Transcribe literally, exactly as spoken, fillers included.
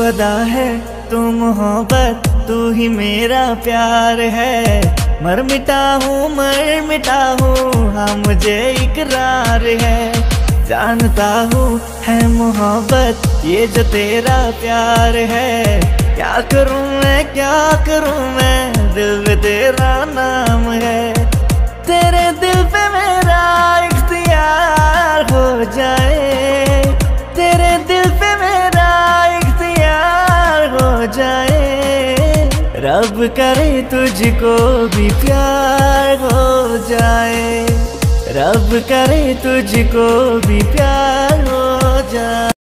अदा है, तू मोहब्बत, तू ही मेरा प्यार है। मर मिटा हूँ मर मिटा हूँ, हाँ मुझे इकरार है। जानता हूँ है मोहब्बत ये जो तेरा प्यार है। क्या करूँ मैं क्या करूँ मैं, दिल पे तेरा नाम है। तेरे दिल पे मेरा इख्तियार हो जाए, तेरे दिल पे मेरा इख्तियार हो जाए। रब करे तुझको भी प्यार हो जाए, रब करे तुझको भी प्यार हो जाए।